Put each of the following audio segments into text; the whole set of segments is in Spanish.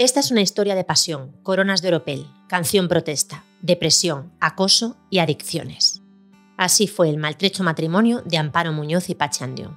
Esta es una historia de pasión, coronas de oropel, canción protesta, depresión, acoso y adicciones. Así fue el maltrecho matrimonio de Amparo Muñoz y Pachi Andión.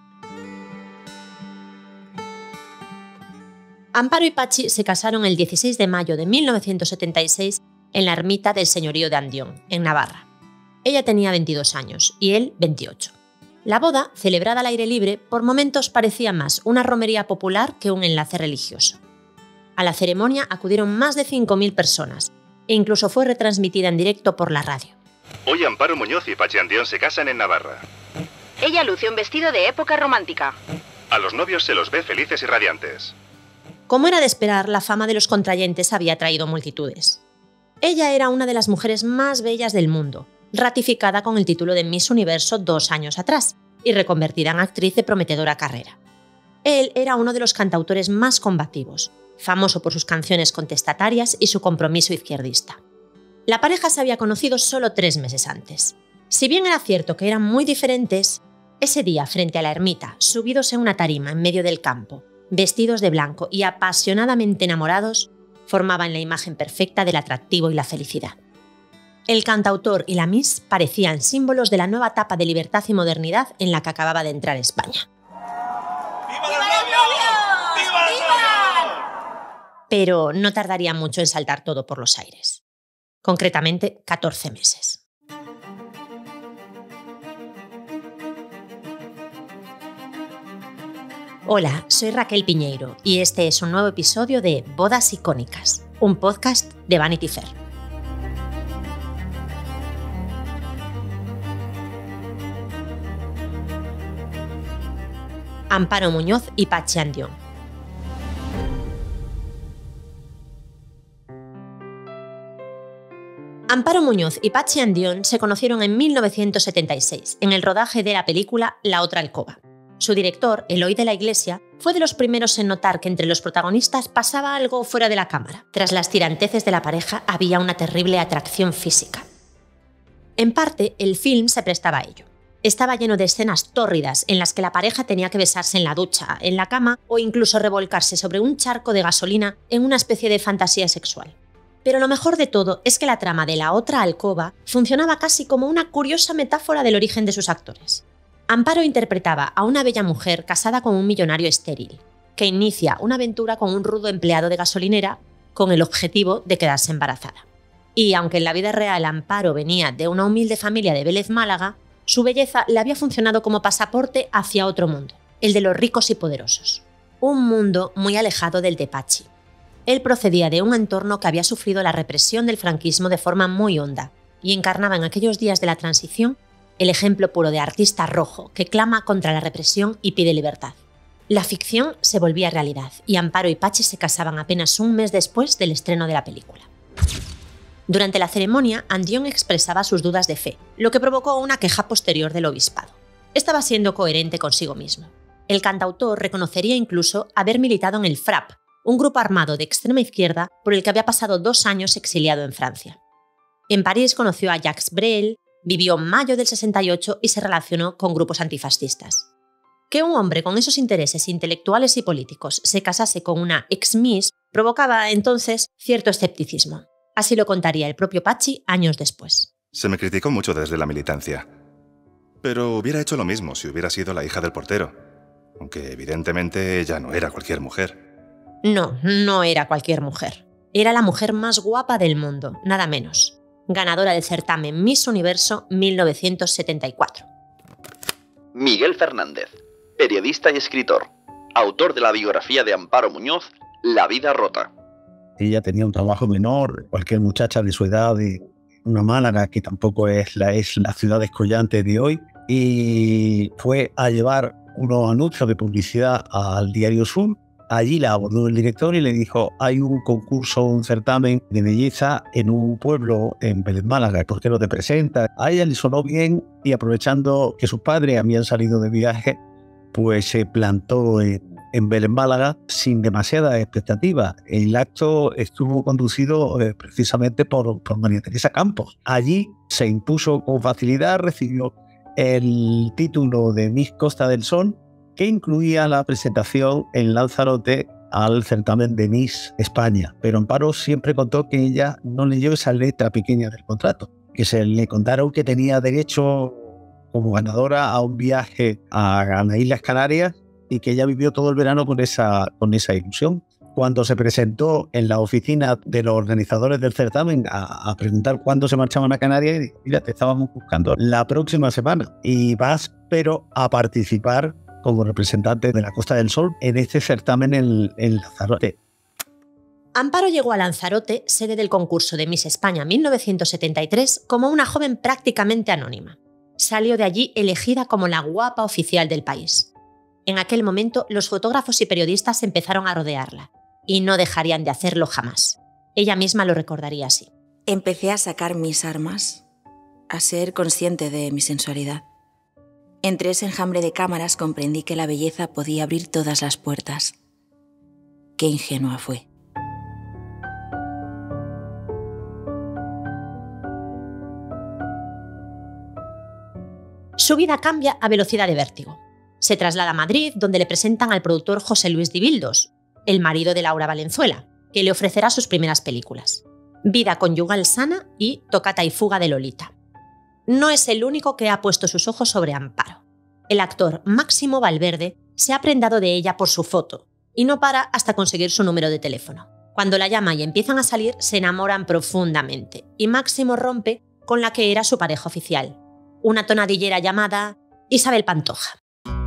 Amparo y Pachi se casaron el 16 de mayo de 1976 en la ermita del señorío de Andión, en Navarra. Ella tenía 22 años y él 28. La boda, celebrada al aire libre, por momentos parecía más una romería popular que un enlace religioso. A la ceremonia acudieron más de 5.000 personas e incluso fue retransmitida en directo por la radio. Hoy Amparo Muñoz y Pachi Andión se casan en Navarra. Ella lució un vestido de época romántica. A los novios se los ve felices y radiantes. Como era de esperar, la fama de los contrayentes había atraído multitudes. Ella era una de las mujeres más bellas del mundo, ratificada con el título de Miss Universo 2 años atrás y reconvertida en actriz de prometedora carrera. Él era uno de los cantautores más combativos, famoso por sus canciones contestatarias y su compromiso izquierdista. La pareja se había conocido solo 3 meses antes. Si bien era cierto que eran muy diferentes, ese día frente a la ermita, subidos en una tarima en medio del campo, vestidos de blanco y apasionadamente enamorados, formaban la imagen perfecta del atractivo y la felicidad. El cantautor y la Miss parecían símbolos de la nueva etapa de libertad y modernidad en la que acababa de entrar España. ¡Viva los novios! ¡Viva los novios! Pero no tardaría mucho en saltar todo por los aires. Concretamente, 14 meses. Hola, soy Raquel Piñeiro y este es un nuevo episodio de Bodas Icónicas, un podcast de Vanity Fair. Amparo Muñoz y Pachi Andión. Amparo Muñoz y Pachi Andión se conocieron en 1976, en el rodaje de la película La otra alcoba. Su director, Eloy de la Iglesia, fue de los primeros en notar que entre los protagonistas pasaba algo fuera de la cámara. Tras las tiranteces de la pareja había una terrible atracción física. En parte, el film se prestaba a ello. Estaba lleno de escenas tórridas en las que la pareja tenía que besarse en la ducha, en la cama o incluso revolcarse sobre un charco de gasolina en una especie de fantasía sexual. Pero lo mejor de todo es que la trama de La otra alcoba funcionaba casi como una curiosa metáfora del origen de sus actores. Amparo interpretaba a una bella mujer casada con un millonario estéril, que inicia una aventura con un rudo empleado de gasolinera con el objetivo de quedarse embarazada. Y aunque en la vida real Amparo venía de una humilde familia de Vélez, Málaga, su belleza le había funcionado como pasaporte hacia otro mundo, el de los ricos y poderosos. Un mundo muy alejado del de Pachi. Él procedía de un entorno que había sufrido la represión del franquismo de forma muy honda y encarnaba en aquellos días de la transición el ejemplo puro de artista rojo que clama contra la represión y pide libertad. La ficción se volvía realidad y Amparo y Pachi se casaban apenas un mes después del estreno de la película. Durante la ceremonia, Andión expresaba sus dudas de fe, lo que provocó una queja posterior del obispado. Estaba siendo coherente consigo mismo. El cantautor reconocería incluso haber militado en el FRAP, un grupo armado de extrema izquierda por el que había pasado 2 años exiliado en Francia. En París conoció a Jacques Brel, vivió mayo del 68 y se relacionó con grupos antifascistas. Que un hombre con esos intereses intelectuales y políticos se casase con una ex-Miss provocaba entonces cierto escepticismo. Así lo contaría el propio Pachi años después. Se me criticó mucho desde la militancia. Pero hubiera hecho lo mismo si hubiera sido la hija del portero. Aunque evidentemente ella no era cualquier mujer. No era cualquier mujer. Era la mujer más guapa del mundo, nada menos. Ganadora del certamen Miss Universo 1974. Miguel Fernández, periodista y escritor, autor de la biografía de Amparo Muñoz, La vida rota. Ella tenía un trabajo menor, cualquier muchacha de su edad de una Málaga, que tampoco es la ciudad descollante de hoy, y fue a llevar unos anuncios de publicidad al Diario Sur. Allí la abordó el director y le dijo: hay un concurso, un certamen de belleza en un pueblo en Vélez, Málaga, ¿por qué no te presentas? A ella le sonó bien y, aprovechando que sus padres habían salido de viaje, pues se plantó en Vélez, Málaga, sin demasiada expectativa. El acto estuvo conducido precisamente por María Teresa Campos. Allí se impuso con facilidad, recibió el título de Miss Costa del Sol, que incluía la presentación en Lanzarote al certamen de Miss España, pero Amparo siempre contó que ella no leyó esa letra pequeña del contrato, que se le contaron que tenía derecho como ganadora a un viaje a las Islas Canarias y que ella vivió todo el verano con esa ilusión. Cuando se presentó en la oficina de los organizadores del certamen a preguntar cuándo se marchaban a Canarias, y dijo: mira, te estábamos buscando la próxima semana y vas pero a participar como representante de la Costa del Sol en este certamen en Lanzarote. Amparo llegó a Lanzarote, sede del concurso de Miss España 1973, como una joven prácticamente anónima. Salió de allí elegida como la guapa oficial del país. En aquel momento, los fotógrafos y periodistas empezaron a rodearla, y no dejarían de hacerlo jamás. Ella misma lo recordaría así. Empecé a sacar mis armas, a ser consciente de mi sensualidad. Entre ese enjambre de cámaras comprendí que la belleza podía abrir todas las puertas. Qué ingenua fue. Su vida cambia a velocidad de vértigo. Se traslada a Madrid, donde le presentan al productor José Luis Dibildos, el marido de Laura Valenzuela, que le ofrecerá sus primeras películas: Vida conyugal sana y Tocata y fuga de Lolita. No es el único que ha puesto sus ojos sobre Amparo. El actor Máximo Valverde se ha prendado de ella por su foto y no para hasta conseguir su número de teléfono. Cuando la llama y empiezan a salir, se enamoran profundamente y Máximo rompe con la que era su pareja oficial, una tonadillera llamada Isabel Pantoja.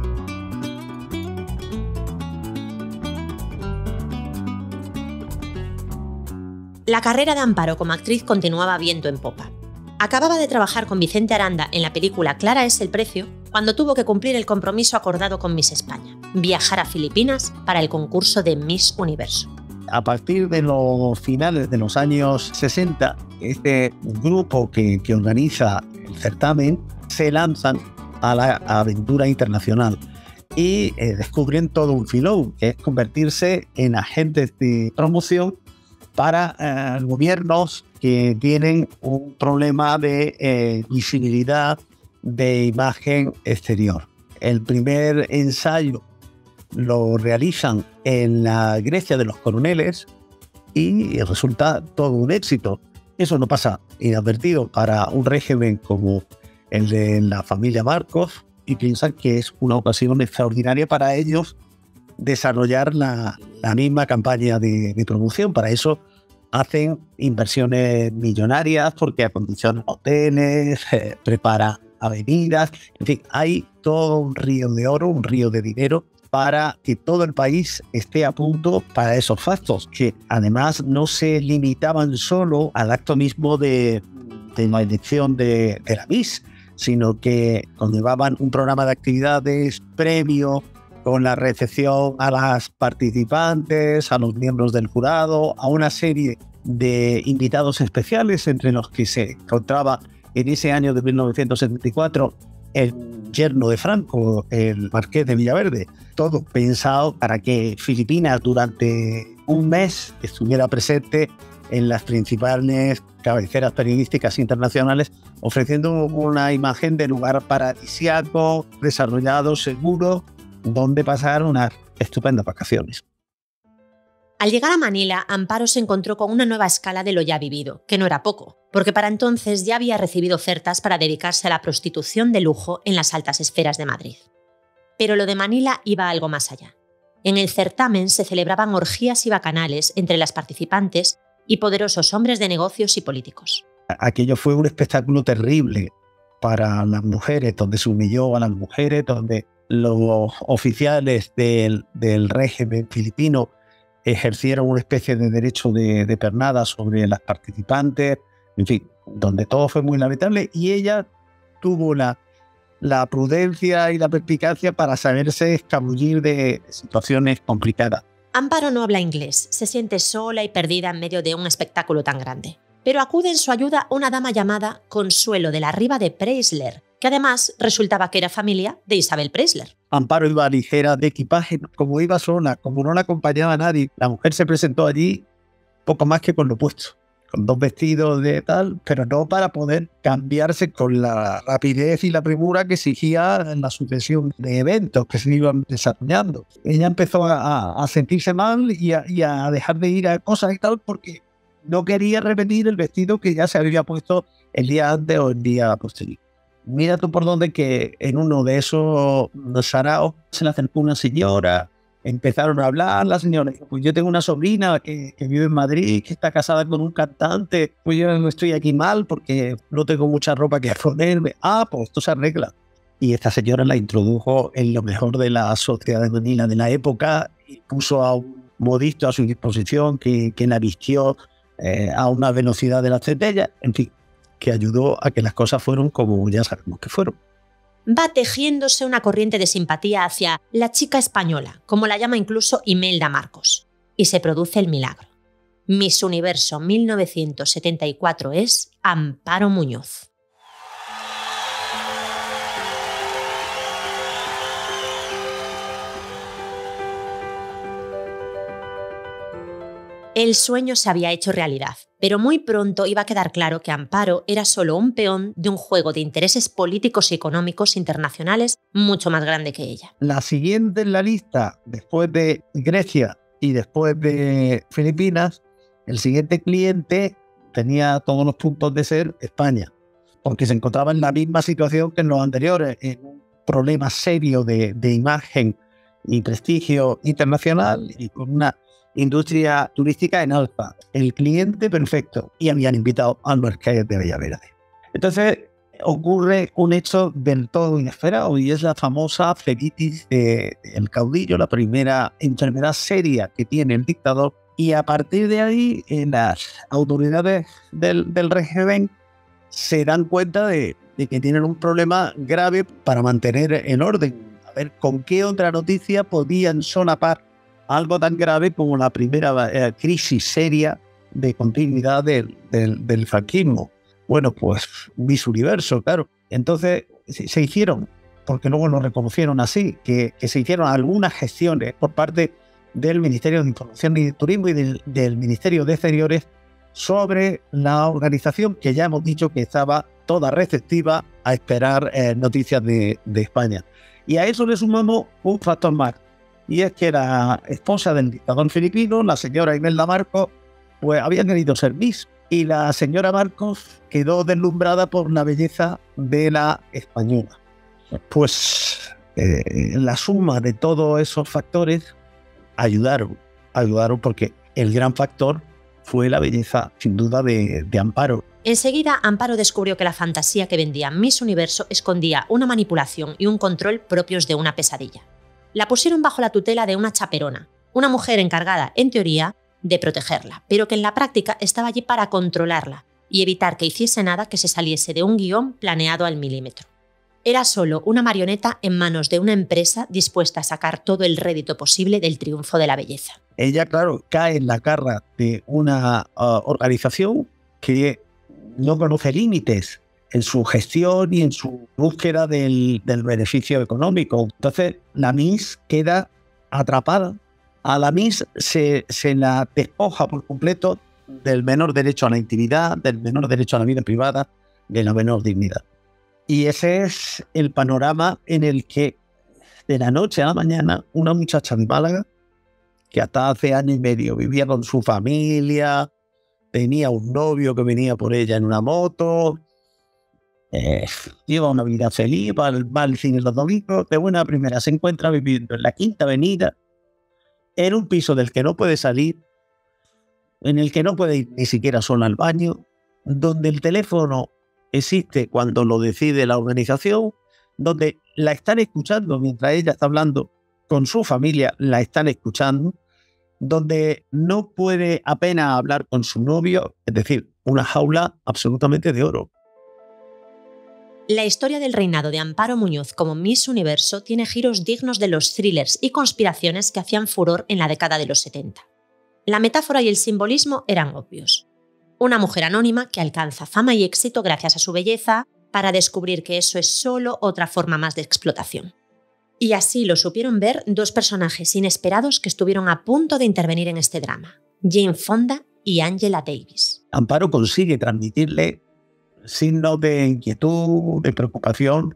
La carrera de Amparo como actriz continuaba viento en popa. Acababa de trabajar con Vicente Aranda en la película Clara es el precio cuando tuvo que cumplir el compromiso acordado con Miss España: viajar a Filipinas para el concurso de Miss Universo. A partir de los finales de los años 60, este grupo que organiza el certamen se lanzan a la aventura internacional y descubren todo un filón, que es convertirse en agentes de promoción para gobiernos que tienen un problema de visibilidad, de imagen exterior. El primer ensayo lo realizan en la Grecia de los Coroneles y resulta todo un éxito. Eso no pasa inadvertido para un régimen como el de la familia Marcos, y piensan que es una ocasión extraordinaria para ellos desarrollar la misma campaña de promoción. Para eso hacen inversiones millonarias porque acondicionan hoteles, preparan avenidas, en fin, hay todo un río de oro, un río de dinero para que todo el país esté a punto para esos actos, que además no se limitaban solo al acto mismo de la elección de la Miss, sino que conllevaban un programa de actividades previo con la recepción a las participantes, a los miembros del jurado, a una serie de invitados especiales, entre los que se encontraba en ese año de 1974 el yerno de Franco, el marqués de Villaverde. Todo pensado para que Filipinas durante un mes estuviera presente en las principales cabeceras periodísticas internacionales, ofreciendo una imagen de lugar paradisíaco, desarrollado, seguro, donde pasar unas estupendas vacaciones. Al llegar a Manila, Amparo se encontró con una nueva escala de lo ya vivido, que no era poco, porque para entonces ya había recibido ofertas para dedicarse a la prostitución de lujo en las altas esferas de Madrid. Pero lo de Manila iba algo más allá. En el certamen se celebraban orgías y bacanales entre las participantes y poderosos hombres de negocios y políticos. Aquello fue un espectáculo terrible para las mujeres, donde se humilló a las mujeres, donde los oficiales del régimen filipino ejercieron una especie de derecho de pernada sobre las participantes, en fin, donde todo fue muy lamentable, y ella tuvo la prudencia y la perspicacia para saberse escabullir de situaciones complicadas. Amparo no habla inglés, se siente sola y perdida en medio de un espectáculo tan grande. Pero acude en su ayuda una dama llamada Consuelo de la Riva de Preisler, que además resultaba que era familia de Isabel Preisler. Amparo iba ligera de equipaje, como iba sola, como no la acompañaba nadie. La mujer se presentó allí poco más que con lo puesto. con 2 vestidos de tal, pero no para poder cambiarse con la rapidez y la premura que exigía la sucesión de eventos que se iban desarrollando. Ella empezó a sentirse mal y a dejar de ir a cosas y tal porque no quería repetir el vestido que ya se había puesto el día antes o el día posterior. Mira tú por dónde que en uno de esos saraos se le acercó una señora, empezaron a hablar, la señora dijo, pues yo tengo una sobrina que vive en Madrid, que está casada con un cantante, pues yo no estoy aquí mal porque no tengo mucha ropa que ponerme. Pues esto se arregla. Y esta señora la introdujo en lo mejor de la sociedad de Manila de la época y puso a un modisto a su disposición que la vistió a una velocidad de la centella, en fin, que ayudó a que las cosas fueron como ya sabemos que fueron. Va tejiéndose una corriente de simpatía hacia la chica española, como la llama incluso Imelda Marcos, y se produce el milagro. Miss Universo 1974 es Amparo Muñoz. El sueño se había hecho realidad, pero muy pronto iba a quedar claro que Amparo era solo un peón de un juego de intereses políticos y económicos internacionales mucho más grande que ella. La siguiente en la lista, después de Grecia y después de Filipinas, el siguiente cliente tenía todos los puntos de ser España, porque se encontraba en la misma situación que en los anteriores, en un problema serio de imagen y prestigio internacional y con una industria turística en alza, el cliente perfecto, y habían invitado al Marqués de Villaverde. Entonces ocurre un hecho del todo inesperado y es la famosa flebitis del caudillo, la primera enfermedad seria que tiene el dictador, y a partir de ahí las autoridades del régimen se dan cuenta de que tienen un problema grave para mantener en orden. A ver, ¿con qué otra noticia podían solapar algo tan grave como la primera crisis seria de continuidad del franquismo? Bueno, pues Miss Universo, claro. Entonces se hicieron, porque luego lo reconocieron así, que se hicieron algunas gestiones por parte del Ministerio de Información y Turismo y del Ministerio de Exteriores sobre la organización, que ya hemos dicho que estaba toda receptiva a esperar noticias de España. Y a eso le sumamos un factor más, y es que la esposa del dictador filipino, la señora Imelda Marcos, pues había querido ser Miss, y la señora Marcos quedó deslumbrada por la belleza de la española. Pues la suma de todos esos factores ayudaron porque el gran factor fue la belleza, sin duda, de Amparo. Enseguida, Amparo descubrió que la fantasía que vendía Miss Universo escondía una manipulación y un control propios de una pesadilla. La pusieron bajo la tutela de una chaperona, una mujer encargada, en teoría, de protegerla, pero que en la práctica estaba allí para controlarla y evitar que hiciese nada que se saliese de un guión planeado al milímetro. Era solo una marioneta en manos de una empresa dispuesta a sacar todo el rédito posible del triunfo de la belleza. Ella, claro, cae en la garra de una organización que no conoce límites en su gestión y en su búsqueda del beneficio económico. Entonces, la Miss queda atrapada. A la Miss se la despoja por completo del menor derecho a la intimidad, del menor derecho a la vida privada, de la menor dignidad. Y ese es el panorama en el que, de la noche a la mañana, una muchacha de Málaga, que hasta hace año y medio vivía con su familia, tenía un novio que venía por ella en una moto, lleva una vida feliz, va al cine los domingos, de buena primera se encuentra viviendo en la Quinta Avenida, en un piso del que no puede salir, en el que no puede ir ni siquiera sola al baño, donde el teléfono existe cuando lo decide la organización, donde la están escuchando mientras ella está hablando con su familia, la están escuchando, donde no puede apenas hablar con su novio, es decir, una jaula absolutamente de oro. La historia del reinado de Amparo Muñoz como Miss Universo tiene giros dignos de los thrillers y conspiraciones que hacían furor en la década de los 70. La metáfora y el simbolismo eran obvios. Una mujer anónima que alcanza fama y éxito gracias a su belleza para descubrir que eso es solo otra forma más de explotación. Y así lo supieron ver dos personajes inesperados que estuvieron a punto de intervenir en este drama, Jane Fonda y Angela Davis. Amparo consigue transmitirle signos de inquietud, de preocupación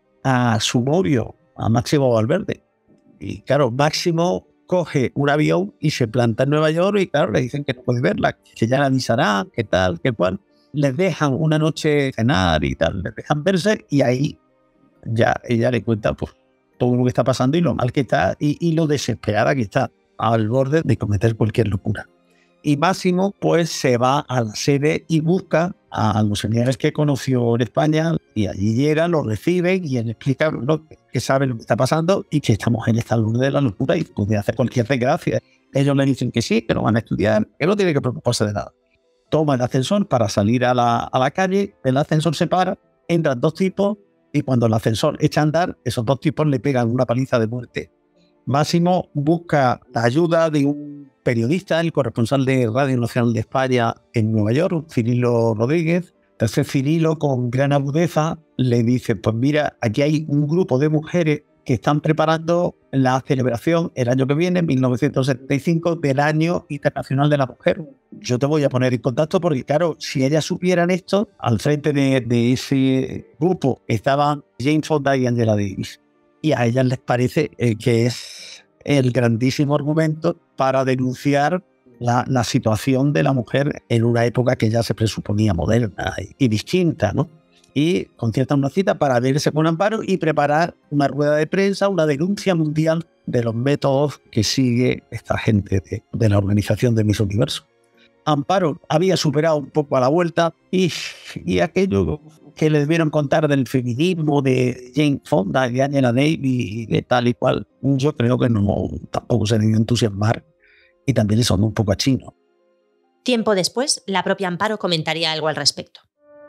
a su novio, a Máximo Valverde. Y claro, Máximo coge un avión y se planta en Nueva York y claro, le dicen que no puede verla, que ya la avisará, que tal, que cual. Les dejan una noche cenar y tal, les dejan verse y ahí ya ella le cuenta pues, todo lo que está pasando y lo mal que está y lo desesperada que está, al borde de cometer cualquier locura. Y Máximo pues se va a la sede y busca a los señores que conoció en España y allí llegan, lo reciben y él explica que sabe lo que está pasando y que esta mujer está al borde de la locura y puede hacer cualquier desgracia. Ellos le dicen que sí, que lo van a estudiar, que no tiene que preocuparse de nada. Toma el ascensor para salir a la calle, el ascensor se para, entran dos tipos y cuando el ascensor echa a andar, esos dos tipos le pegan una paliza de muerte. Máximo busca la ayuda de un periodista, el corresponsal de Radio Nacional de España en Nueva York, Cirilo Rodríguez. Entonces Cirilo, con gran agudeza, le dice, pues mira, aquí hay un grupo de mujeres que están preparando la celebración el año que viene, 1975, del Año Internacional de la Mujer. Yo te voy a poner en contacto porque, claro, si ellas supieran esto, al frente de ese grupo estaban Jane Fonda y Angela Davis. Y a ellas les parece que es el grandísimo argumento para denunciar la situación de la mujer en una época que ya se presuponía moderna y distinta, ¿no? Y conciertan una cita para verse con Amparo y preparar una rueda de prensa, una denuncia mundial de los métodos que sigue esta gente de la organización de Miss Universo. Amparo había superado un poco a la vuelta y aquello que le debieron contar del feminismo de Jane Fonda, de Angela Davis y de tal y cual, yo creo que tampoco se debió entusiasmar y también le sonó un poco a chino. Tiempo después, la propia Amparo comentaría algo al respecto.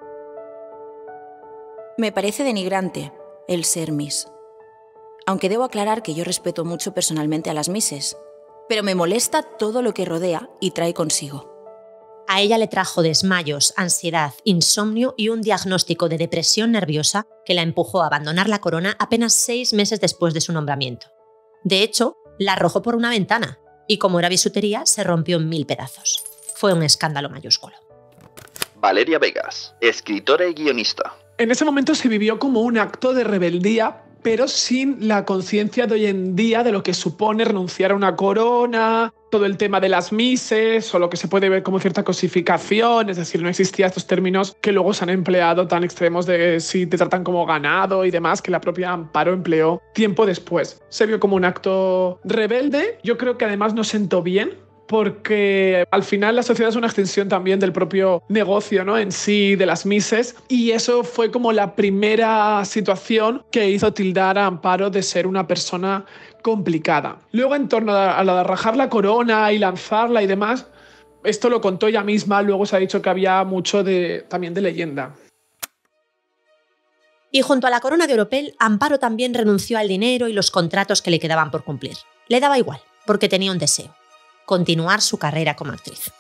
Me parece denigrante el ser Miss. Aunque debo aclarar que yo respeto mucho personalmente a las Misses, pero me molesta todo lo que rodea y trae consigo. A ella le trajo desmayos, ansiedad, insomnio y un diagnóstico de depresión nerviosa que la empujó a abandonar la corona apenas 6 meses después de su nombramiento. De hecho, la arrojó por una ventana y, como era bisutería, se rompió en 1000 pedazos. Fue un escándalo mayúsculo. Valeria Vegas, escritora y guionista. En ese momento se vivió como un acto de rebeldía, pero sin la conciencia de hoy en día de lo que supone renunciar a una corona, todo el tema de las Misses o lo que se puede ver como cierta cosificación, es decir, no existían estos términos que luego se han empleado tan extremos de si te tratan como ganado y demás, que la propia Amparo empleó tiempo después. Se vio como un acto rebelde, yo creo que además no sentó bien, porque al final la sociedad es una extensión también del propio negocio, ¿no? En sí, de las Misses, y eso fue como la primera situación que hizo tildar a Amparo de ser una persona complicada. Luego, en torno a la de rajar la corona y lanzarla y demás, esto lo contó ella misma, luego se ha dicho que había mucho también de leyenda. Y junto a la corona de Oropel, Amparo también renunció al dinero y los contratos que le quedaban por cumplir. Le daba igual, porque tenía un deseo: continuar su carrera como actriz.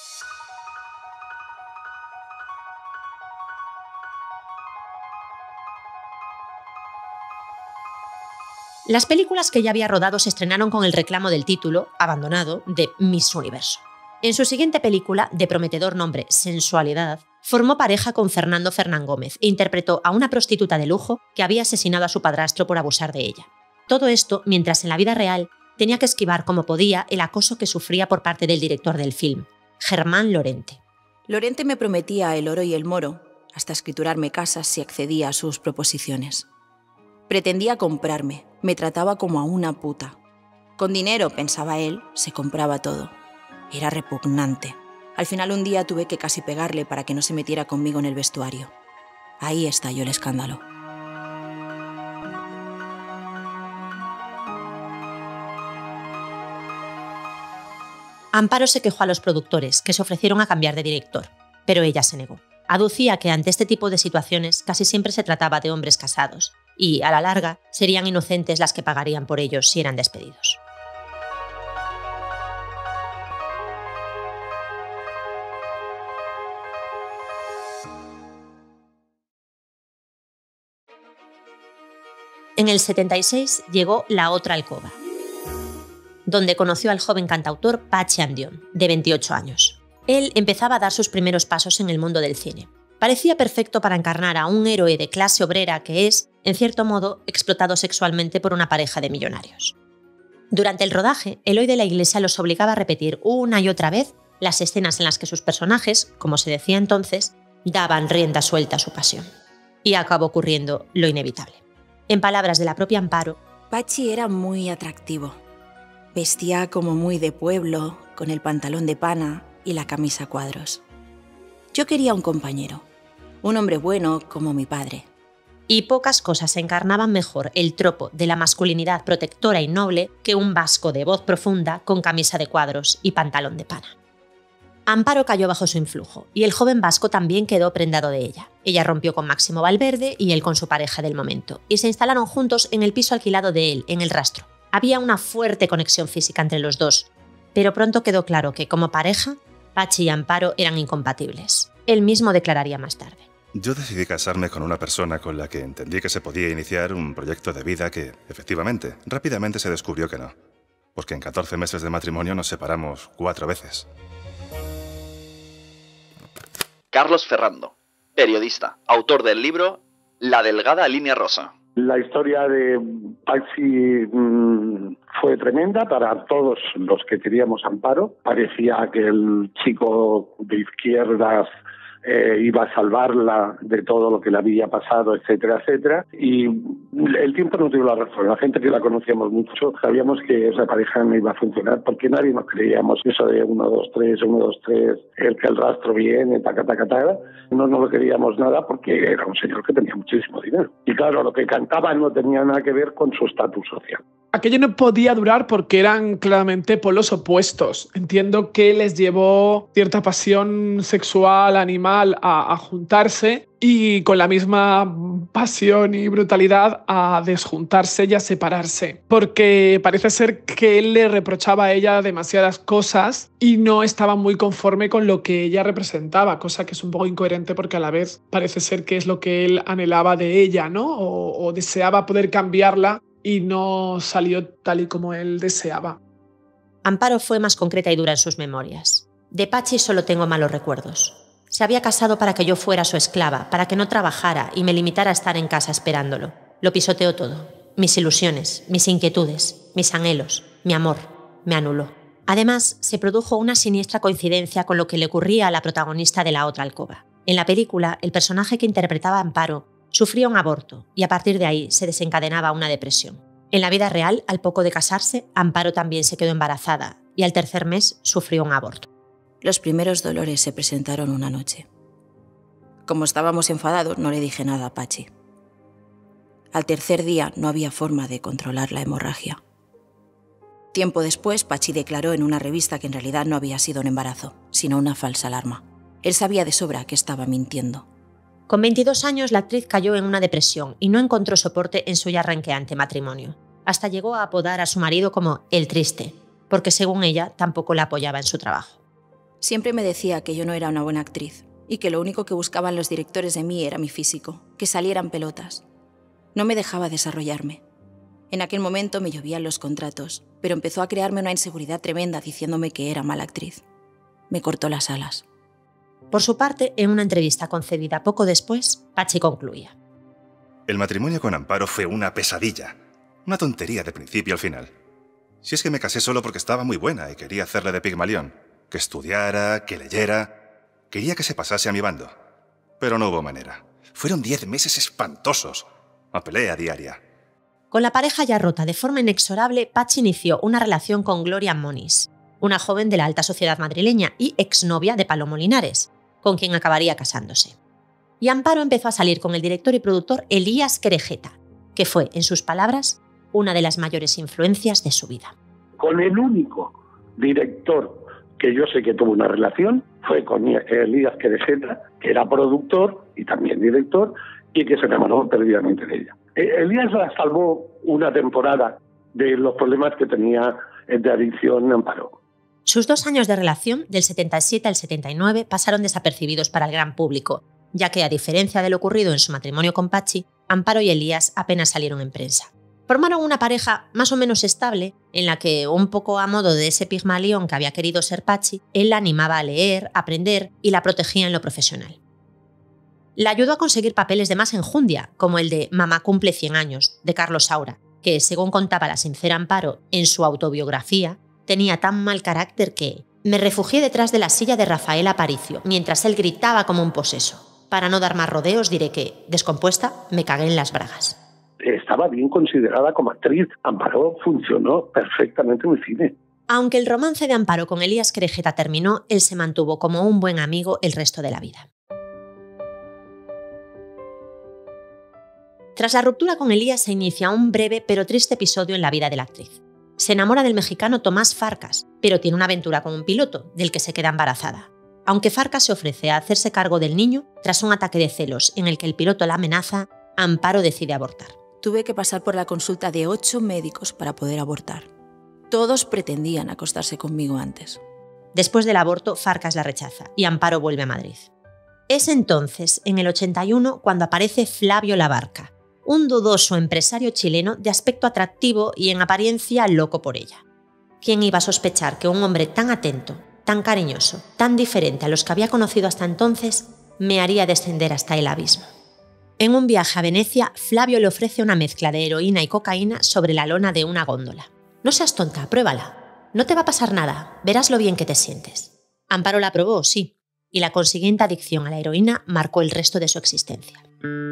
Las películas que ya había rodado se estrenaron con el reclamo del título, abandonado, de Miss Universo. En su siguiente película, de prometedor nombre Sensualidad, formó pareja con Fernando Fernán Gómez e interpretó a una prostituta de lujo que había asesinado a su padrastro por abusar de ella. Todo esto mientras en la vida real tenía que esquivar como podía el acoso que sufría por parte del director del film, Germán Lorente. Lorente me prometía el oro y el moro, hasta escriturarme casas si accedía a sus proposiciones. Pretendía comprarme, me trataba como a una puta. Con dinero, pensaba él, se compraba todo. Era repugnante. Al final un día tuve que casi pegarle para que no se metiera conmigo en el vestuario. Ahí estalló el escándalo. Amparo se quejó a los productores, que se ofrecieron a cambiar de director, pero ella se negó. Aducía que ante este tipo de situaciones casi siempre se trataba de hombres casados y, a la larga, serían inocentes las que pagarían por ellos si eran despedidos. En el 76 llegó La otra alcoba, donde conoció al joven cantautor Patxi Andión, de 28 años. Él empezaba a dar sus primeros pasos en el mundo del cine. Parecía perfecto para encarnar a un héroe de clase obrera que es, en cierto modo, explotado sexualmente por una pareja de millonarios. Durante el rodaje, Eloy de la Iglesia los obligaba a repetir una y otra vez las escenas en las que sus personajes, como se decía entonces, daban rienda suelta a su pasión. Y acabó ocurriendo lo inevitable. En palabras de la propia Amparo, Pachi era muy atractivo. Vestía como muy de pueblo, con el pantalón de pana y la camisa a cuadros. Yo quería un compañero, un hombre bueno como mi padre. Y pocas cosas encarnaban mejor el tropo de la masculinidad protectora y noble que un vasco de voz profunda con camisa de cuadros y pantalón de pana. Amparo cayó bajo su influjo y el joven vasco también quedó prendado de ella. Ella rompió con Máximo Valverde y él con su pareja del momento, y se instalaron juntos en el piso alquilado de él, en El Rastro. Había una fuerte conexión física entre los dos, pero pronto quedó claro que, como pareja, Pachi y Amparo eran incompatibles. Él mismo declararía más tarde. Yo decidí casarme con una persona con la que entendí que se podía iniciar un proyecto de vida que, efectivamente, rápidamente se descubrió que no. Porque en 14 meses de matrimonio nos separamos 4 veces. Carlos Ferrando, periodista, autor del libro La delgada línea rosa. La historia de Pachi fue tremenda para todos los que queríamos Amparo. Parecía que el chico de izquierdas iba a salvarla de todo lo que le había pasado, etcétera, etcétera. Y el tiempo nos dio la razón. La gente que la conocíamos mucho sabíamos que esa pareja no iba a funcionar porque nadie nos creíamos eso de 1, 2, 3, 1, 2, 3, el rastro viene, taca, taca, taca. No lo queríamos nada porque era un señor que tenía muchísimo dinero. Y claro, lo que cantaba no tenía nada que ver con su estatus social. Aquello no podía durar porque eran claramente polos opuestos. Entiendo que les llevó cierta pasión sexual, animal, a juntarse y con la misma pasión y brutalidad a desjuntarse y a separarse. Porque parece ser que él le reprochaba a ella demasiadas cosas y no estaba muy conforme con lo que ella representaba, cosa que es un poco incoherente porque a la vez parece ser que es lo que él anhelaba de ella, ¿no? O deseaba poder cambiarla y no salió tal y como él deseaba. Amparo fue más concreta y dura en sus memorias. De Pachi solo tengo malos recuerdos. Se había casado para que yo fuera su esclava, para que no trabajara y me limitara a estar en casa esperándolo. Lo pisoteó todo. Mis ilusiones, mis inquietudes, mis anhelos, mi amor. Me anuló. Además, se produjo una siniestra coincidencia con lo que le ocurría a la protagonista de La otra alcoba. En la película, el personaje que interpretaba a Amparo sufría un aborto y a partir de ahí se desencadenaba una depresión. En la vida real, al poco de casarse, Amparo también se quedó embarazada y al tercer mes sufrió un aborto. Los primeros dolores se presentaron una noche. Como estábamos enfadados, no le dije nada a Pachi. Al tercer día no había forma de controlar la hemorragia. Tiempo después, Pachi declaró en una revista que en realidad no había sido un embarazo, sino una falsa alarma. Él sabía de sobra que estaba mintiendo. Con 22 años, la actriz cayó en una depresión y no encontró soporte en su ya renqueante matrimonio. Hasta llegó a apodar a su marido como el triste, porque según ella tampoco la apoyaba en su trabajo. Siempre me decía que yo no era una buena actriz y que lo único que buscaban los directores de mí era mi físico, que salieran pelotas. No me dejaba desarrollarme. En aquel momento me llovían los contratos, pero empezó a crearme una inseguridad tremenda diciéndome que era mala actriz. Me cortó las alas. Por su parte, en una entrevista concedida poco después, Pachi concluía: El matrimonio con Amparo fue una pesadilla, una tontería de principio al final. Si es que me casé solo porque estaba muy buena y quería hacerle de Pigmalión, que estudiara, que leyera, quería que se pasase a mi bando. Pero no hubo manera. Fueron 10 meses espantosos, a pelea diaria. Con la pareja ya rota de forma inexorable, Pachi inició una relación con Gloria Moniz, una joven de la alta sociedad madrileña y exnovia de Palomo Linares, con quien acabaría casándose. Y Amparo empezó a salir con el director y productor Elías Querejeta, que fue, en sus palabras, una de las mayores influencias de su vida. Con el único director que yo sé que tuvo una relación fue con Elías Querejeta, que era productor y también director, y que se enamoró perdidamente de ella. Elías la salvó una temporada de los problemas que tenía de adicción Amparo. Sus 2 años de relación, del 77 al 79, pasaron desapercibidos para el gran público, ya que, a diferencia de lo ocurrido en su matrimonio con Pachi, Amparo y Elías apenas salieron en prensa. Formaron una pareja más o menos estable en la que, un poco a modo de ese Pigmalión que había querido ser Pachi, él la animaba a leer, aprender y la protegía en lo profesional. La ayudó a conseguir papeles de más enjundia, como el de Mamá cumple 100 años, de Carlos Saura, que, según contaba la sincera Amparo en su autobiografía, tenía tan mal carácter que me refugié detrás de la silla de Rafael Aparicio, mientras él gritaba como un poseso. Para no dar más rodeos diré que, descompuesta, me cagué en las bragas. Estaba bien considerada como actriz. Amparo funcionó perfectamente en el cine. Aunque el romance de Amparo con Elías Querejeta terminó, él se mantuvo como un buen amigo el resto de la vida. Tras la ruptura con Elías se inicia un breve pero triste episodio en la vida de la actriz. Se enamora del mexicano Tomás Farcas, pero tiene una aventura con un piloto, del que se queda embarazada. Aunque Farcas se ofrece a hacerse cargo del niño, tras un ataque de celos en el que el piloto la amenaza, Amparo decide abortar. Tuve que pasar por la consulta de 8 médicos para poder abortar. Todos pretendían acostarse conmigo antes. Después del aborto, Farcas la rechaza y Amparo vuelve a Madrid. Es entonces, en el 81, cuando aparece Flavio Labarca, un dudoso empresario chileno de aspecto atractivo y en apariencia loco por ella. ¿Quién iba a sospechar que un hombre tan atento, tan cariñoso, tan diferente a los que había conocido hasta entonces, me haría descender hasta el abismo? En un viaje a Venecia, Flavio le ofrece una mezcla de heroína y cocaína sobre la lona de una góndola. No seas tonta, pruébala. No te va a pasar nada, verás lo bien que te sientes. Amparo la probó, sí, y la consiguiente adicción a la heroína marcó el resto de su existencia.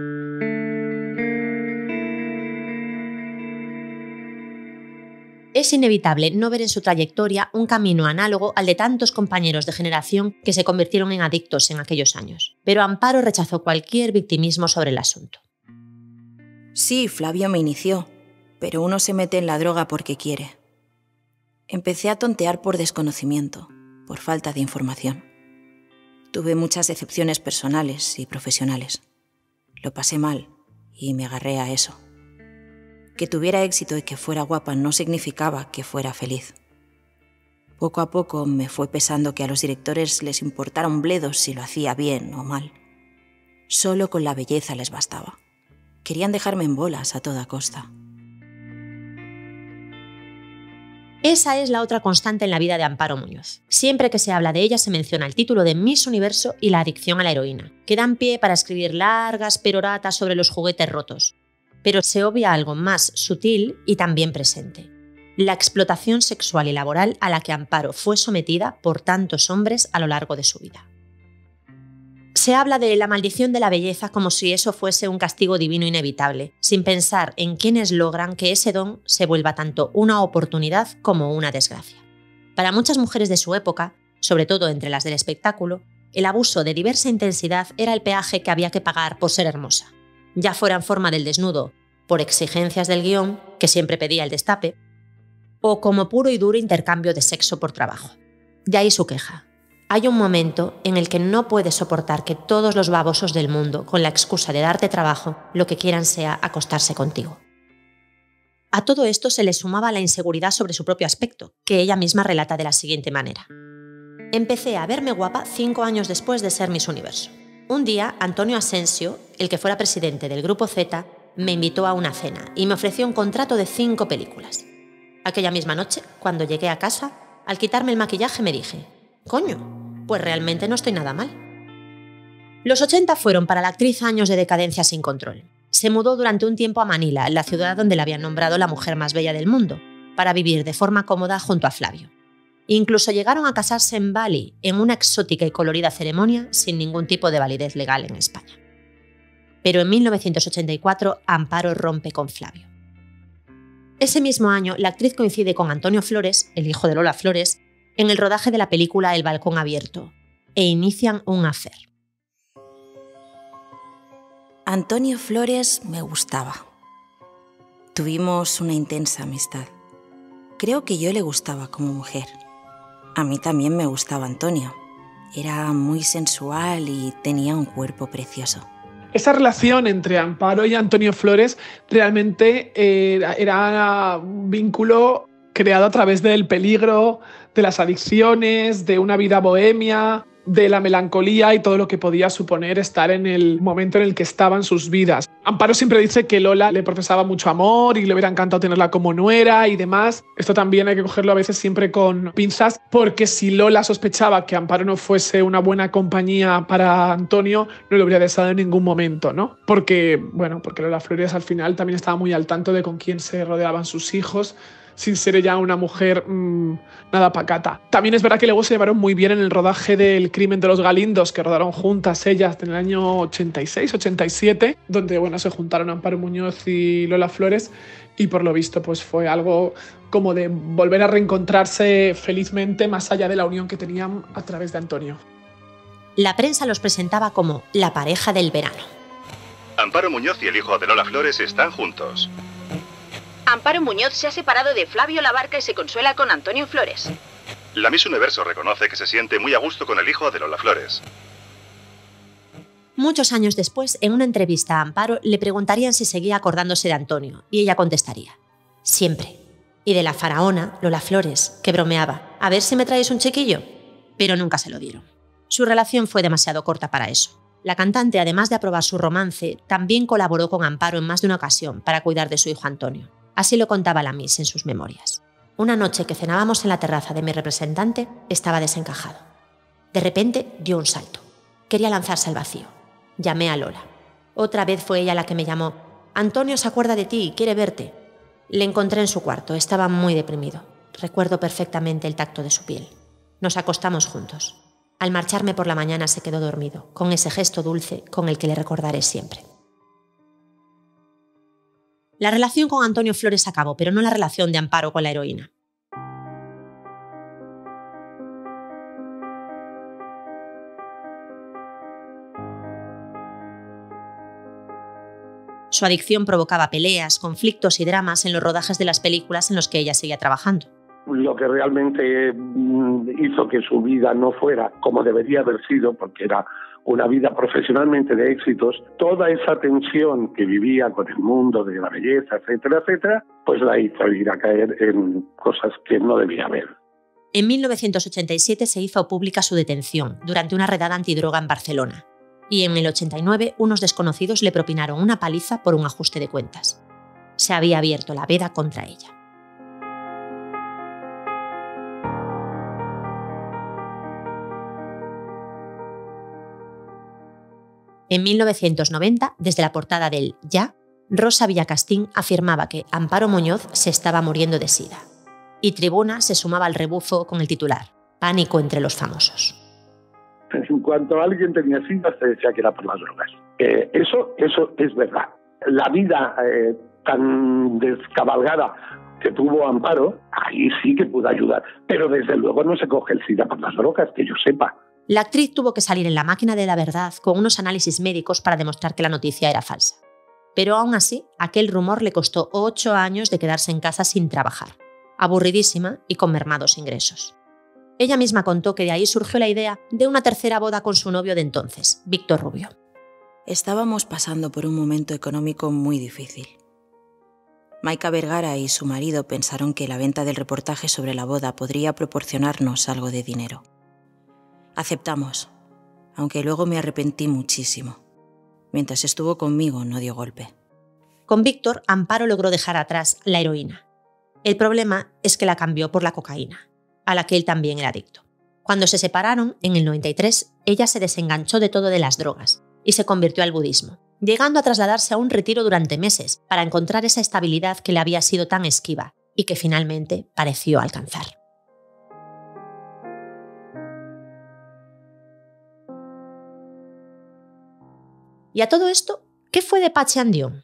Es inevitable no ver en su trayectoria un camino análogo al de tantos compañeros de generación que se convirtieron en adictos en aquellos años, pero Amparo rechazó cualquier victimismo sobre el asunto. Sí, Flavio me inició, pero uno se mete en la droga porque quiere. Empecé a tontear por desconocimiento, por falta de información. Tuve muchas decepciones personales y profesionales. Lo pasé mal y me agarré a eso. Que tuviera éxito y que fuera guapa no significaba que fuera feliz. Poco a poco me fue pesando que a los directores les importara un bledo si lo hacía bien o mal. Solo con la belleza les bastaba. Querían dejarme en bolas a toda costa. Esa es la otra constante en la vida de Amparo Muñoz. Siempre que se habla de ella se menciona el título de Miss Universo y la adicción a la heroína, que dan pie para escribir largas peroratas sobre los juguetes rotos. Pero se obvia algo más sutil y también presente: la explotación sexual y laboral a la que Amparo fue sometida por tantos hombres a lo largo de su vida. Se habla de la maldición de la belleza como si eso fuese un castigo divino inevitable, sin pensar en quienes logran que ese don se vuelva tanto una oportunidad como una desgracia. Para muchas mujeres de su época, sobre todo entre las del espectáculo, el abuso de diversa intensidad era el peaje que había que pagar por ser hermosa, ya fuera en forma del desnudo, por exigencias del guión, que siempre pedía el destape, o como puro y duro intercambio de sexo por trabajo. De ahí su queja. Hay un momento en el que no puedes soportar que todos los babosos del mundo, con la excusa de darte trabajo, lo que quieran sea acostarse contigo. A todo esto se le sumaba la inseguridad sobre su propio aspecto, que ella misma relata de la siguiente manera. Empecé a verme guapa 5 años después de ser Miss Universo. Un día, Antonio Asensio, el que fuera presidente del Grupo Z, me invitó a una cena y me ofreció un contrato de 5 películas. Aquella misma noche, cuando llegué a casa, al quitarme el maquillaje me dije: «Coño, pues realmente no estoy nada mal». Los 80 fueron para la actriz años de decadencia sin control. Se mudó durante un tiempo a Manila, la ciudad donde la habían nombrado la mujer más bella del mundo, para vivir de forma cómoda junto a Flavio. Incluso llegaron a casarse en Bali, en una exótica y colorida ceremonia sin ningún tipo de validez legal en España. Pero en 1984, Amparo rompe con Flavio. Ese mismo año, la actriz coincide con Antonio Flores, el hijo de Lola Flores, en el rodaje de la película El balcón abierto, e inician un affair. Antonio Flores me gustaba. Tuvimos una intensa amistad. Creo que yo le gustaba como mujer. A mí también me gustaba Antonio. Era muy sensual y tenía un cuerpo precioso. Esa relación entre Amparo y Antonio Flores realmente era un vínculo creado a través del peligro, de las adicciones, de una vida bohemia, de la melancolía y todo lo que podía suponer estar en el momento en el que estaban sus vidas. Amparo siempre dice que Lola le profesaba mucho amor y le hubiera encantado tenerla como nuera y demás. Esto también hay que cogerlo a veces siempre con pinzas, porque si Lola sospechaba que Amparo no fuese una buena compañía para Antonio, no lo habría deseado en ningún momento, ¿no? Porque Lola Flores al final también estaba muy al tanto de con quién se rodeaban sus hijos, sin ser ella una mujer nada pacata. También es verdad que luego se llevaron muy bien en el rodaje del Crimen de los Galindos, que rodaron juntas ellas en el año 86, 87, donde se juntaron Amparo Muñoz y Lola Flores, y por lo visto pues fue algo como de volver a reencontrarse felizmente, más allá de la unión que tenían a través de Antonio. La prensa los presentaba como la pareja del verano. Amparo Muñoz y el hijo de Lola Flores están juntos. Amparo Muñoz se ha separado de Flavio Labarca y se consuela con Antonio Flores. La Miss Universo reconoce que se siente muy a gusto con el hijo de Lola Flores. Muchos años después, en una entrevista a Amparo, le preguntarían si seguía acordándose de Antonio, y ella contestaría: siempre. Y de la faraona, Lola Flores, que bromeaba: a ver si me traéis un chiquillo. Pero nunca se lo dieron. Su relación fue demasiado corta para eso. La cantante, además de aprobar su romance, también colaboró con Amparo en más de una ocasión para cuidar de su hijo Antonio. Así lo contaba la Miss en sus memorias. Una noche que cenábamos en la terraza de mi representante, estaba desencajado. De repente dio un salto. Quería lanzarse al vacío. Llamé a Lola. Otra vez fue ella la que me llamó. Antonio se acuerda de ti y quiere verte. Le encontré en su cuarto. Estaba muy deprimido. Recuerdo perfectamente el tacto de su piel. Nos acostamos juntos. Al marcharme por la mañana se quedó dormido, con ese gesto dulce con el que le recordaré siempre. La relación con Antonio Flores acabó, pero no la relación de Amparo con la heroína. Su adicción provocaba peleas, conflictos y dramas en los rodajes de las películas en los que ella seguía trabajando. Lo que realmente hizo que su vida no fuera como debería haber sido, porque era una vida profesionalmente de éxitos, toda esa tensión que vivía con el mundo de la belleza, etcétera, etcétera, pues la hizo ir a caer en cosas que no debía haber. En 1987 se hizo pública su detención durante una redada antidroga en Barcelona. Y en el 89 unos desconocidos le propinaron una paliza por un ajuste de cuentas. Se había abierto la veda contra ella. En 1990, desde la portada del Ya, Rosa Villacastín afirmaba que Amparo Muñoz se estaba muriendo de sida. Y Tribuna se sumaba al rebufo con el titular: Pánico entre los famosos. En cuanto alguien tenía sida, se decía que era por las drogas. Eso es verdad. La vida tan descabalgada que tuvo Amparo, ahí sí que pudo ayudar. Pero desde luego no se coge el sida por las drogas, que yo sepa. La actriz tuvo que salir en La máquina de la verdad con unos análisis médicos para demostrar que la noticia era falsa. Pero aún así, aquel rumor le costó 8 años de quedarse en casa sin trabajar, aburridísima y con mermados ingresos. Ella misma contó que de ahí surgió la idea de una tercera boda con su novio de entonces, Víctor Rubio. Estábamos pasando por un momento económico muy difícil. Maika Vergara y su marido pensaron que la venta del reportaje sobre la boda podría proporcionarnos algo de dinero. Aceptamos, aunque luego me arrepentí muchísimo. Mientras estuvo conmigo no dio golpe. Con Víctor, Amparo logró dejar atrás la heroína. El problema es que la cambió por la cocaína, a la que él también era adicto. Cuando se separaron, en el 93, ella se desenganchó de todo de las drogas y se convirtió al budismo, llegando a trasladarse a un retiro durante meses para encontrar esa estabilidad que le había sido tan esquiva y que finalmente pareció alcanzar. Y a todo esto, ¿qué fue de Patxi Andión?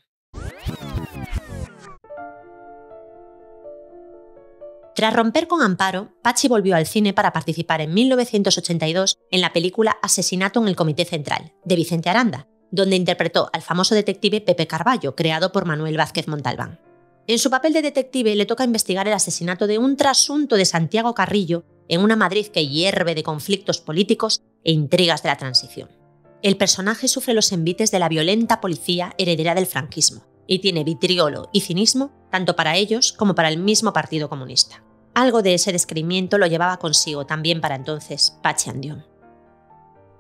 Tras romper con Amparo, Patxi volvió al cine para participar en 1982 en la película Asesinato en el Comité Central, de Vicente Aranda, donde interpretó al famoso detective Pepe Carballo, creado por Manuel Vázquez Montalbán. En su papel de detective le toca investigar el asesinato de un trasunto de Santiago Carrillo en una Madrid que hierve de conflictos políticos e intrigas de la transición. El personaje sufre los envites de la violenta policía heredera del franquismo y tiene vitriolo y cinismo tanto para ellos como para el mismo Partido Comunista. Algo de ese descreimiento lo llevaba consigo también para entonces Patxi Andión.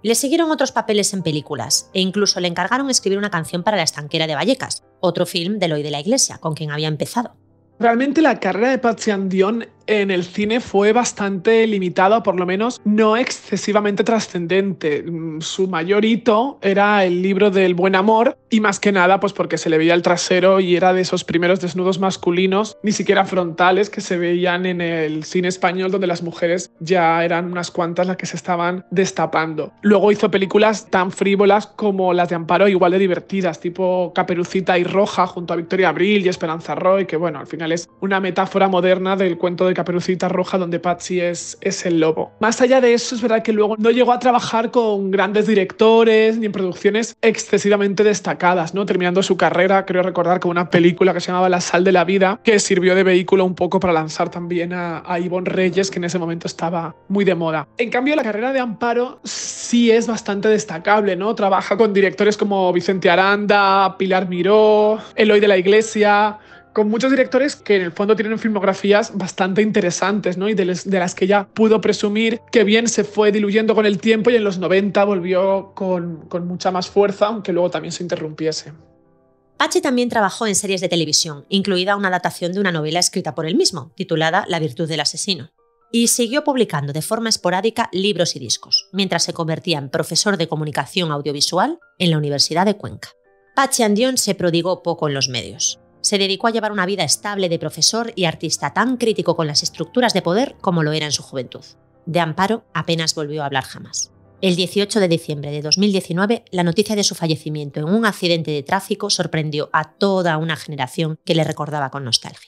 Le siguieron otros papeles en películas e incluso le encargaron escribir una canción para La estanquera de Vallecas, otro film de Eloi de la Iglesia, con quien había empezado. Realmente la carrera de Patxi Andión en el cine fue bastante limitada, o por lo menos no excesivamente trascendente. Su mayor hito era el libro del buen amor, y más que nada pues porque se le veía el trasero y era de esos primeros desnudos masculinos, ni siquiera frontales, que se veían en el cine español, donde las mujeres ya eran unas cuantas las que se estaban destapando. Luego hizo películas tan frívolas como las de Amparo, igual de divertidas, tipo Caperucita y Roja, junto a Victoria Abril y Esperanza Roy, que bueno, al final es una metáfora moderna del cuento de Caperucita Roja, donde Patxi es el lobo. Más allá de eso, es verdad que luego no llegó a trabajar con grandes directores ni en producciones excesivamente destacadas, ¿no? Terminando su carrera, creo recordar, con una película que se llamaba La sal de la vida, que sirvió de vehículo un poco para lanzar también a Ivonne Reyes, que en ese momento estaba muy de moda. En cambio, la carrera de Amparo sí es bastante destacable, ¿no? Trabaja con directores como Vicente Aranda, Pilar Miró, Eloi de la Iglesia, con muchos directores que en el fondo tienen filmografías bastante interesantes, ¿no? Y de las que ya pudo presumir que bien se fue diluyendo con el tiempo, y en los 90 volvió con mucha más fuerza, aunque luego también se interrumpiese. Patxi también trabajó en series de televisión, incluida una adaptación de una novela escrita por él mismo, titulada La virtud del asesino. Y siguió publicando de forma esporádica libros y discos, mientras se convertía en profesor de comunicación audiovisual en la Universidad de Cuenca. Patxi Andión se prodigó poco en los medios. Se dedicó a llevar una vida estable de profesor y artista, tan crítico con las estructuras de poder como lo era en su juventud. De Amparo apenas volvió a hablar jamás. El 18 de diciembre de 2019, la noticia de su fallecimiento en un accidente de tráfico sorprendió a toda una generación que le recordaba con nostalgia.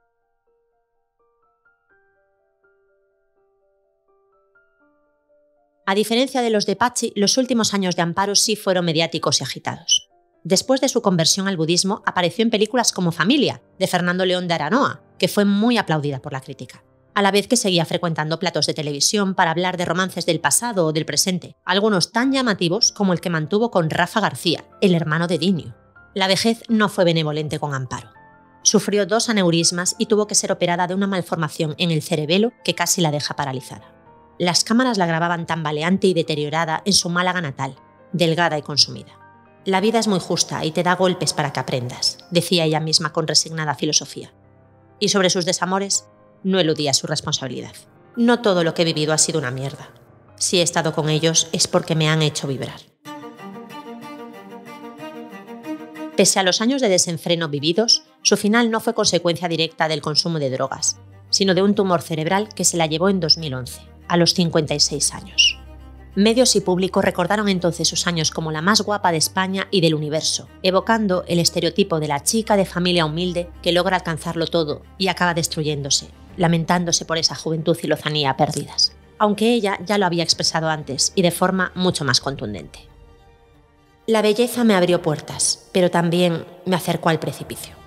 A diferencia de los de Patxi, los últimos años de Amparo sí fueron mediáticos y agitados. Después de su conversión al budismo, apareció en películas como Familia, de Fernando León de Aranoa, que fue muy aplaudida por la crítica, a la vez que seguía frecuentando platos de televisión para hablar de romances del pasado o del presente, algunos tan llamativos como el que mantuvo con Rafa García, el hermano de Dinio. La vejez no fue benevolente con Amparo. Sufrió 2 aneurismas y tuvo que ser operada de una malformación en el cerebelo que casi la deja paralizada. Las cámaras la grababan tambaleante y deteriorada en su Málaga natal, delgada y consumida. La vida es muy justa y te da golpes para que aprendas, decía ella misma con resignada filosofía. Y sobre sus desamores, no eludía su responsabilidad. No todo lo que he vivido ha sido una mierda. Si he estado con ellos es porque me han hecho vibrar. Pese a los años de desenfreno vividos, su final no fue consecuencia directa del consumo de drogas, sino de un tumor cerebral que se la llevó en 2011, a los 56 años. Medios y público recordaron entonces sus años como la más guapa de España y del universo, evocando el estereotipo de la chica de familia humilde que logra alcanzarlo todo y acaba destruyéndose, lamentándose por esa juventud y lozanía perdidas. Aunque ella ya lo había expresado antes y de forma mucho más contundente. La belleza me abrió puertas, pero también me acercó al precipicio.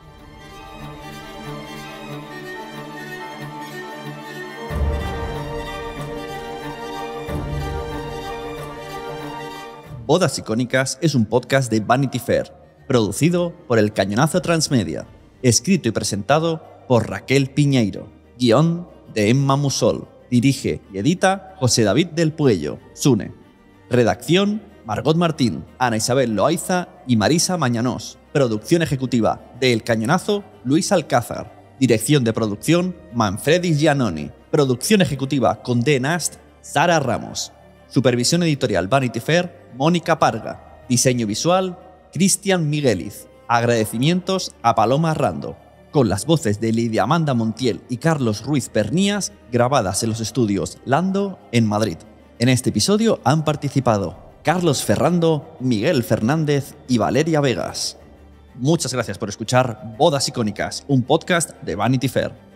Bodas Icónicas es un podcast de Vanity Fair, producido por El Cañonazo Transmedia, escrito y presentado por Raquel Piñeiro, guión de Emma Musol, dirige y edita José David del Puello, Sune. Redacción, Margot Martín, Ana Isabel Loaiza y Marisa Mañanós. Producción ejecutiva de El Cañonazo, Luis Alcázar. Dirección de producción, Manfredis Giannoni. Producción ejecutiva con D. Nast, Sara Ramos. Supervisión editorial Vanity Fair, Mónica Parga. Diseño visual, Cristian Migueliz. Agradecimientos a Paloma Rando. Con las voces de Lidia Amanda Montiel y Carlos Ruiz Pernías, grabadas en los estudios Lando, en Madrid. En este episodio han participado Carlos Ferrando, Miguel Fernández y Valeria Vegas. Muchas gracias por escuchar Bodas Icónicas, un podcast de Vanity Fair.